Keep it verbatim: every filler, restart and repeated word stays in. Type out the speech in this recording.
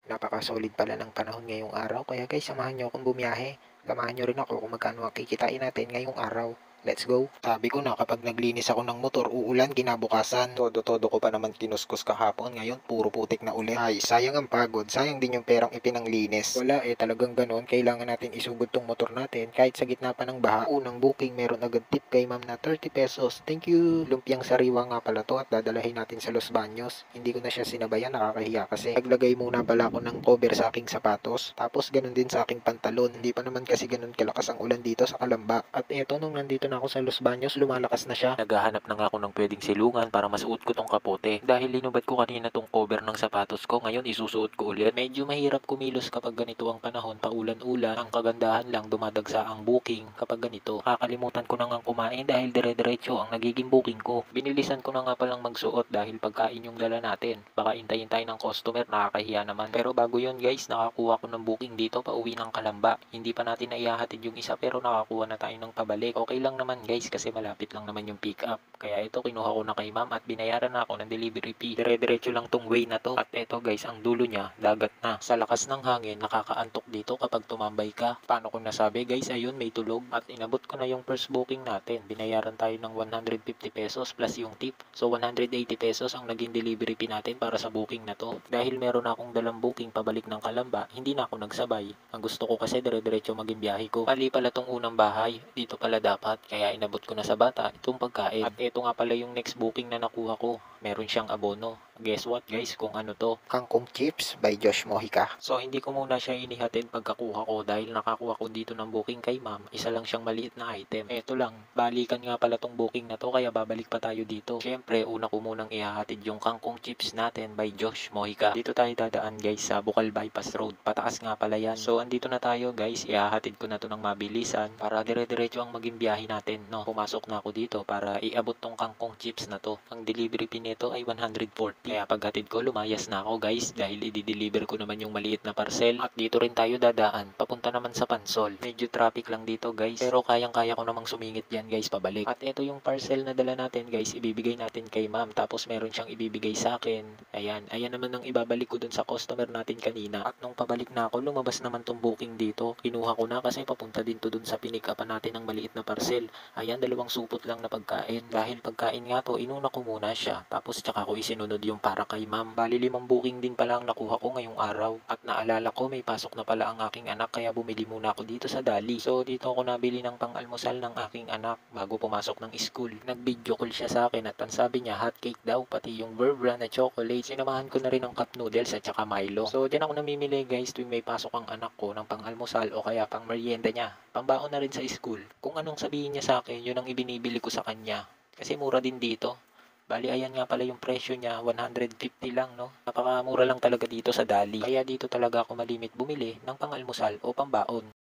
Napaka-solid pala ng panahon ngayong araw. Kaya guys, samahan nyo akong bumiyahe. Samahan nyo rin ako kung magkano ang kikitain natin ngayong araw. Let's go. Sabi ko na kapag naglinis ako ng motor, uulan kinabukasan. Todo-todo ko pa naman kinuskus kahapon. Ngayon, puro putik na ulit. Ay, sayang ang pagod. Sayang din yung perang ipinanglinis. Wala eh, talagang ganon. Kailangan natin isugod tong motor natin kahit sa gitna pa ng baha. Unang booking, meron agad tip kay ma'am na thirty pesos. Thank you. Lumpiang sariwa nga pala to at dadalahin natin sa Los Baños. Hindi ko na siya sinabayan, nakakahiya kasi. Naglagay muna pala ako ng cover sa aking sapatos. Tapos ganun din sa aking pantalon. Hindi pa naman kasi ganun kalakas ang ulan dito sa Kalamba. At eto, nung nandito na ako sa Los Baños, lumalakas na siya. Naghahanap na nga ako ng pwedeng silungan para masuot ko tong kapote. Dahil linubad ko kanina tong cover ng sapatos ko, ngayon isusuot ko ulit. Medyo mahirap kumilos kapag ganito ang panahon, paulan-ulan. Ang kagandahan lang, dumadagsa ang booking kapag ganito. Kakalimutan ko na nga kumain dahil dire-diretso ang nagiging booking ko. Binilisan ko na nga palang magsuot dahil pagkain yung dala natin. Baka intayin tayo ng customer, nakakahiya naman. Pero bago yun guys, nakakuha ko ng booking dito pa uwi ng Kalamba. Hindi pa natin naihahatid yung isa pero nakakuha na tayo ng pabalik. Okay lang naman guys kasi malapit lang naman yung pick up. Kaya ito kinuha ko na kay ma'am at binayaran na ako ng delivery fee. Dire-diretso lang tong way na to. At ito guys, ang dulo niya, dagat na. Sa lakas ng hangin, nakakaantok dito kapag tumambay ka. Paano ko nasabi guys, ayun may tulog. At inabot ko na yung first booking natin. Binayaran tayo ng one hundred fifty pesos plus yung tip. So one hundred eighty pesos ang naging delivery fee natin para sa booking na to. Dahil meron akong dalang booking pabalik ng Kalamba, hindi na ako nagsabay. Ang gusto ko kasi dire-diretso maging biyahe ko. Pali pala tong unang bahay, dito pala dapat. Kaya inabot ko na sa bata itong pagkain. At ito nga pala yung next booking na nakuha ko. Meron siyang abono. Guess what guys, kung ano to? Kangkong Chips by Josh Mojica. So hindi ko muna siya inihatid pagkakuha ko dahil nakakuha ko dito ng booking kay ma'am. Isa lang siyang maliit na item. Ito lang, balikan nga pala tong booking na to kaya babalik pa tayo dito. Siyempre, una ko munang ihahatid yung Kangkong Chips natin by Josh Mojica. Dito tayo dadaan guys sa Bukal Bypass Road. Pataas nga pala yan. So andito na tayo guys, ihahatid ko na to ng mabilisan para dire-diretso ang maging biyahe natin. No, pumasok na ako dito para iabot tong Kangkong Chips na to. Ang delivery fee nito ay one hundred forty. Kaya paghatid ko, lumayas na ako guys dahil i-deliver ko naman yung maliit na parcel. At dito rin tayo dadaan, papunta naman sa Pansol. Medyo traffic lang dito guys, pero kayang-kaya ko namang sumingit yan guys pabalik. At ito yung parcel na dala natin guys, ibibigay natin kay ma'am. Tapos meron siyang ibibigay sa akin. Ayan, ayan naman ang ibabalik ko dun sa customer natin kanina. At nung pabalik na ako, lumabas naman tong booking dito. Kinuha ko na kasi papunta din to dun sa pinikapan natin ng maliit na parcel. Ayan, dalawang supot lang na pagkain. Dahil pagkain nga to, inuna ko muna siya. Tapos tsaka ko isinunod yung para kay ma'am. Bali limang booking din pala ang nakuha ko ngayong araw. At naalala ko may pasok na pala ang aking anak kaya bumili muna ako dito sa Dali. So dito ako nabili ng pang-almusal ng aking anak bago pumasok ng school. Nag-video call siya sa akin at ang sabi niya hot cake daw pati yung Burbrand na chocolate. Sinamahan ko na rin ng cup noodles at saka Milo. So dyan ako namimili guys tuwing may pasok ang anak ko ng pang-almusal o kaya pang merienda niya. Pambaon na rin sa school. Kung anong sabihin niya sa akin yun ang ibinibili ko sa kanya. Kasi mura din dito. Bali, ayan nga pala yung presyo niya, one hundred fifty lang, no? Napakamura lang talaga dito sa Dali. Kaya dito talaga ako malimit bumili ng pang-almusal o pambaon.